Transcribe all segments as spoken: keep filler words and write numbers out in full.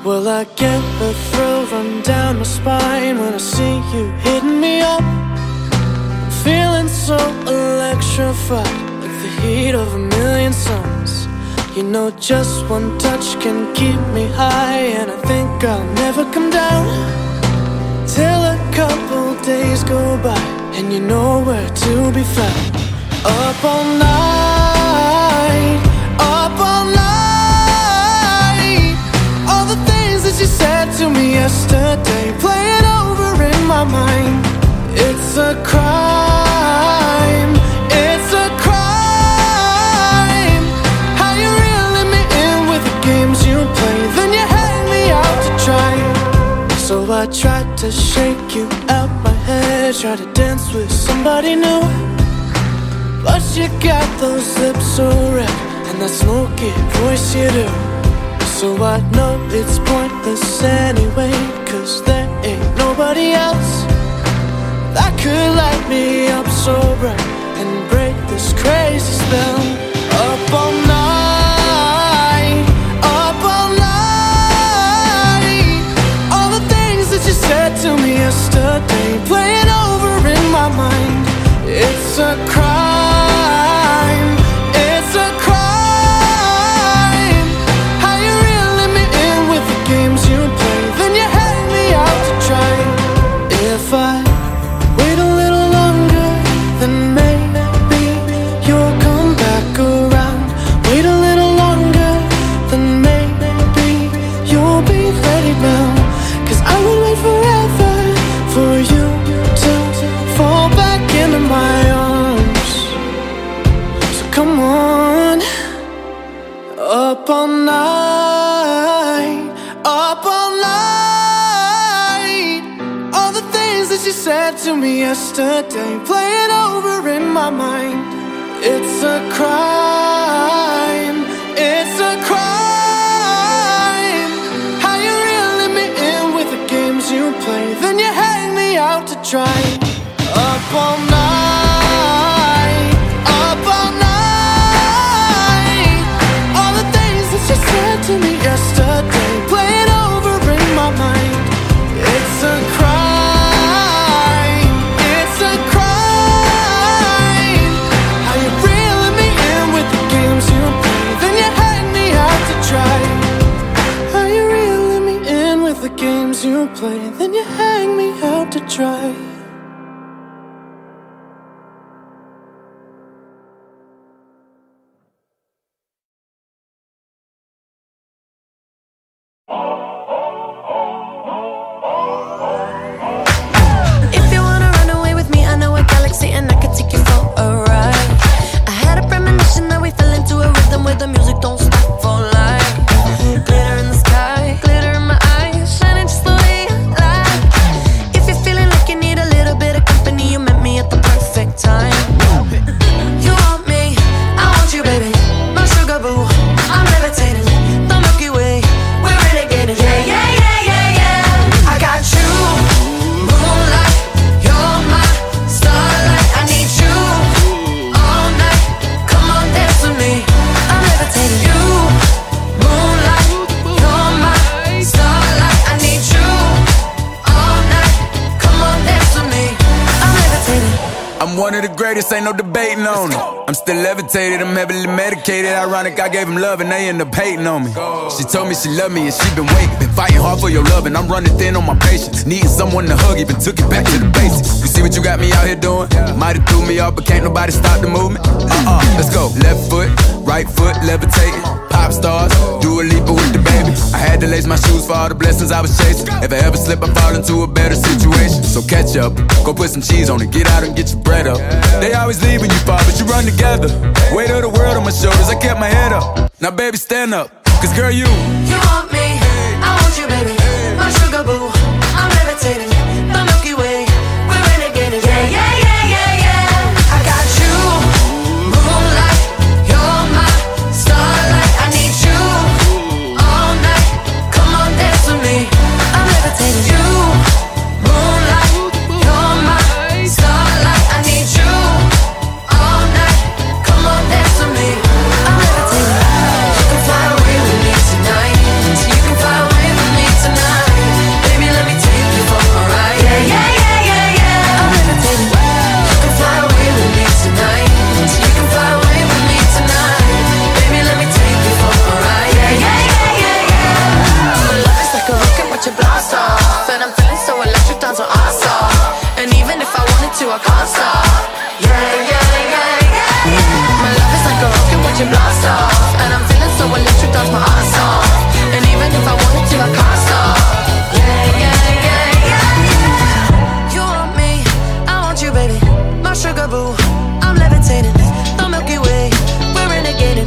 Well, I get a thrill run down my spine when I see you hitting me up. I'm feeling so electrified, like the heat of a million suns. You know, just one touch can keep me high, and I think I'll never come down till a couple days go by and you're nowhere to be found. Up all night, up all night. All the things that you said to me yesterday playing over in my mind. It's a crime, it's a crime. How you reeling me in with the games you play, then you hang me out to dry. So I tried to shake you out my head, try to dance with somebody new, but you got those lips so red and that smoky voice you do. So I know it's pointless anyway, cause there ain't nobody else that could light me up so bright and break this crazy spell. Up all night, up all night. All the things that you said to me yesterday playing over in my mind. It's a crime, it's a crime. How you reeling me in with the games you play, then you hang me out to dry. If I wait a little longer, then maybe you'll come back around. Wait a little longer, then maybe you'll be ready now. Cause I would wait forever for you to fall back into my arms. So come on. Up all night, up all night. All the things that you said to me yesterday playing over in my mind. It's a crime, it's a crime. How you reeling me in with the games you play, then you hang me out to dry. Up all night, up all night. All the things that you said to me yesterday playing over in my mind. It's a crime, it's a crime. How you reeling me in with the games you play, then you hang me out to dry. How you reeling me in with the games you play, then you hang me out to dry. If you wanna run away with me, I know a galaxy and I can take you for a ride. I had a premonition that we fell into a rhythm where the music don't stop for life. Glitter in the sky, glitter in my eyes, shining just the way I like. If you're feeling like you need a little bit of company, you met me at the perfect time. You want me, I want you, baby. My sugar boo, I'm levitating. The Milky Way, we're renegading. Yeah, yeah, yeah, yeah, yeah. I got you, moonlight. You're my starlight. I need you all night. Come on, dance with me. I'm levitating. You, moonlight. You're my starlight. I need you all night. Come on, dance with me. I'm levitating. I'm one of the greatest, ain't no debating on it. I'm still levitated, I'm heavily medicated. Ironic, I gave him love and they end up hating on me. She told me she loved me and she been waiting. Been fighting hard for your love and I'm running thin on my patience. Needing someone to hug, even took it back to the basics. You see what you got me out here doing? Might have threw me off, but can't nobody stop the movement. Uh-uh, let's go. Left foot, right foot, levitating. Pop stars, do a leap with the baby. I had to lace my shoes for all the blessings I was chasing. If I ever slip, I fall into a better situation. So catch up, go put some cheese on it, get out and get your bread up. They always leaving you far, but you run together. Weight of the world on my shoulders, I kept my head up. Now baby, stand up, cause girl, you You want me, I want you, baby. My sugar boo, I'm levitating. The Milky Way, we're renegading. Yeah, yeah, yeah, yeah, yeah. I got you, moonlight. You're my starlight. I need you all night. Come on, dance with me. I'm levitating. You, moonlight. You're my starlight. I need you all night. Come on, dance with me. I'm levitating. You can fly away with me tonight. to, I can't stop. Yeah, yeah, yeah, yeah. My love is like a rocket watching blast off, and I'm feeling so electric, that's my ass off. And even if I wanted to, I can't stop. Yeah, yeah, yeah, yeah. You want me, I want you, baby. My sugar boo, I'm levitating. The Milky Way, we're renegading.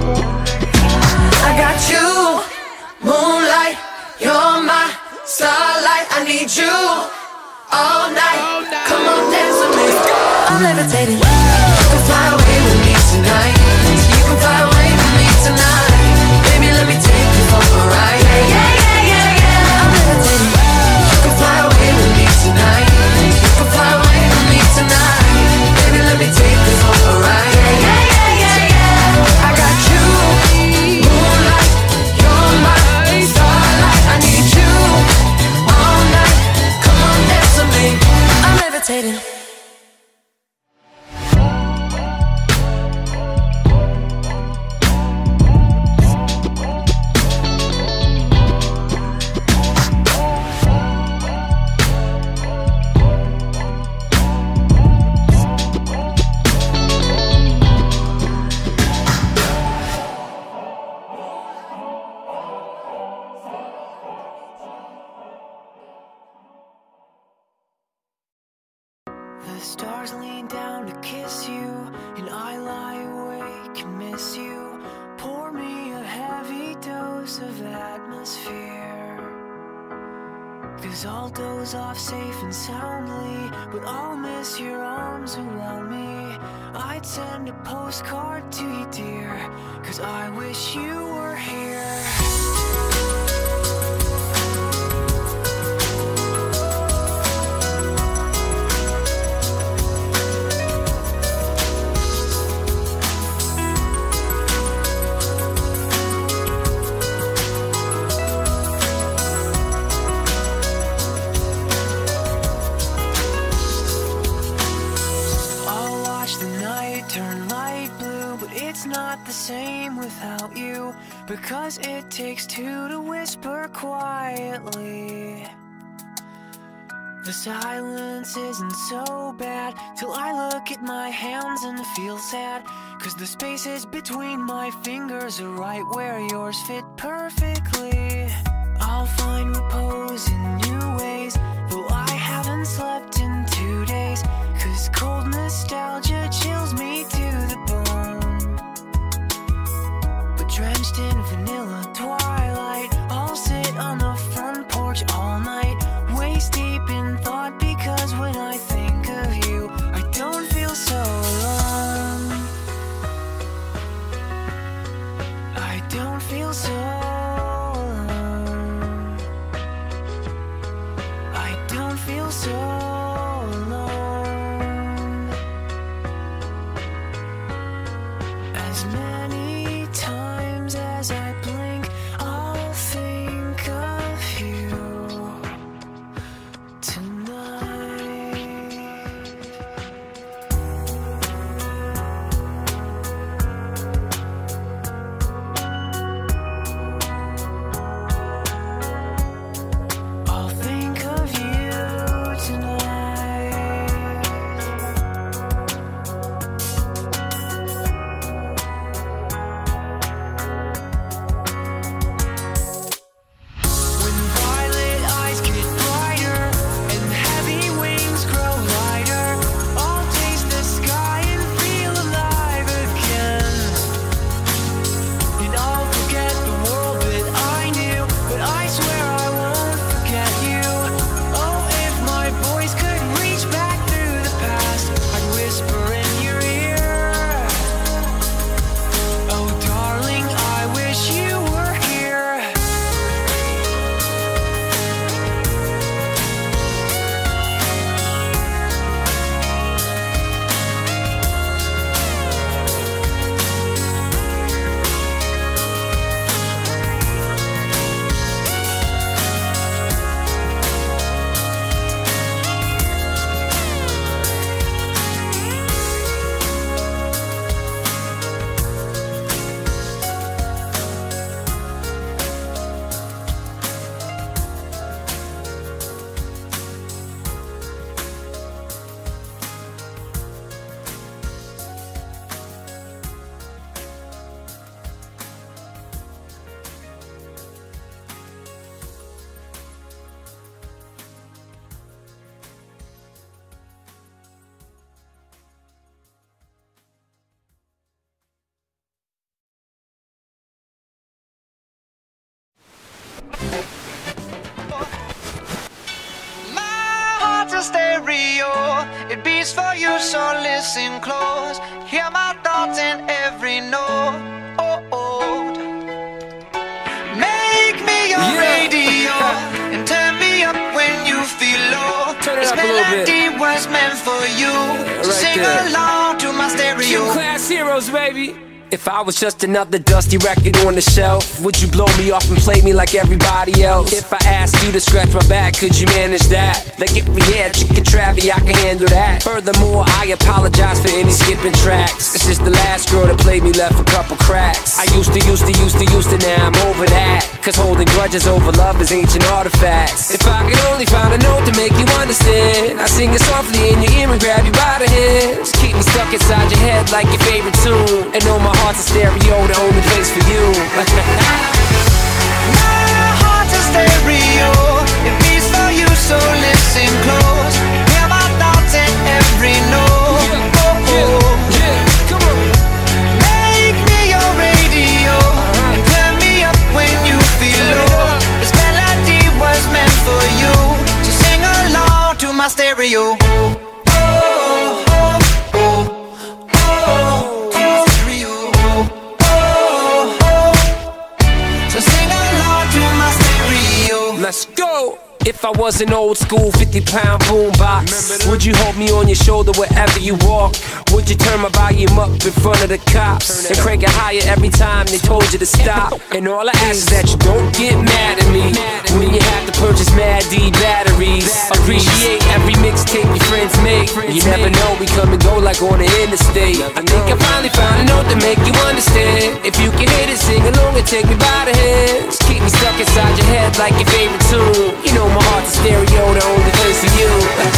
I got you, moonlight, you're my starlight. I need you all night. Come on, dance with me. I'm levitating. You can fly away with me tonight. You can fly away with me tonight. Baby, let me take you for a ride. Yeah, yeah, yeah, yeah, yeah. I'm levitating. You can fly away with me tonight. You can fly away with me tonight. Baby, let me take you for a ride. Yeah, yeah, yeah, yeah, yeah. I got you, moonlight, you're my starlight. I need you all night. Come on, dance with me. I'm levitating. The stars lean down to kiss you, and I lie awake and miss you. Pour me a heavy dose of atmosphere, 'cause I'll doze off safe and soundly, but I'll miss your arms around me. I'd send a postcard to you, dear, 'cause I wish you were here. Turn light blue, but it's not the same without you, because it takes two to whisper quietly. The silence isn't so bad till I look at my hands and feel sad, 'cause the spaces between my fingers are right where yours fit perfectly. I'll find repose in new ways, though I haven't slept in two days, 'cause cold nostalgia chills me to the bone. But drenched in vanilla twilight, I'll sit on the front porch all night, waist deep in thought, because when I think of you, I don't feel so alone. I don't feel so alone. stereo. It beats for you, so listen close. Hear my thoughts in every note. Oh, oh. Make me your Yeah. radio and turn me up when you feel low. Turn it This up a little bit. melody was meant for you. So right sing there. along to my stereo. Class heroes, baby. If I was just another dusty record on the shelf, would you blow me off and play me like everybody else? If I asked you to scratch my back, could you manage that? Like if we had chicken travy, I can handle that. Furthermore, I apologize for any skipping tracks. This is the last girl that played me, left a couple cracks. I used to, used to, used to, used to, now I'm over that. Cause holding grudges over love is ancient artifacts. If I could only find a note to make you understand, I sing it softly in your ear and grab you by the hands. Keep me stuck inside your head like your favorite tune. And know my heart's a stereo, the only place for you. My heart's a stereo. It beats for you, so listen close. Hear my thoughts in every note. Yeah, Oh, oh. yeah, come on. Make me your radio and turn me up when you feel low. This melody was meant for you, so sing along to my stereo. Oh, oh, oh, oh, oh, to my stereo. Oh, oh, so sing along to my stereo. Let's go! If I was an old school fifty pound boombox, would you hold me on your shoulder wherever you walk? Would you turn my volume up in front of the cops and crank it higher every time they told you to stop? And all I ask is that you don't get mad at me when you have to purchase Mad D batteries. Appreciate every mixtape your friends make. You never know, we come and go like on the interstate. I think I finally found a note to make you understand. If you can hit it, sing along and take me by the hands. Keep me stuck inside your head like your favorite tune. You know my heart's a stereo, the only place for you.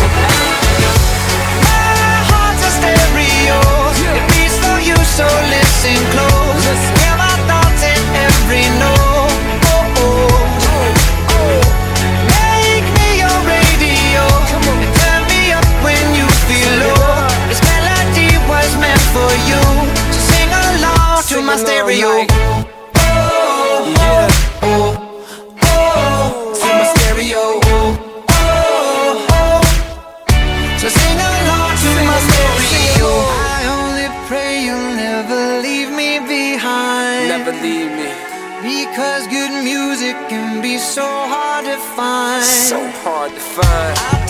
My heart's a stereo. It beats for you, so listen close. Hear my thoughts in every note. Oh, oh. Make me your radio and turn me up when you feel low. This melody was meant for you, so sing along to my stereo. Oh, Yeah. oh, oh, to my stereo. So sing along to my stereo. I only pray you'll never leave me behind. Never leave me. Because good music can be so hard to find. So hard to find. I